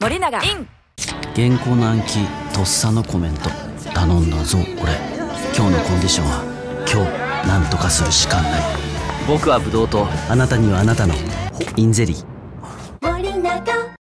森永イン。 原稿の暗記とっさのコメント頼んだぞ俺。今日のコンディションは今日なんとかするしかない。僕はブドウとあなたにはあなたのインゼリー。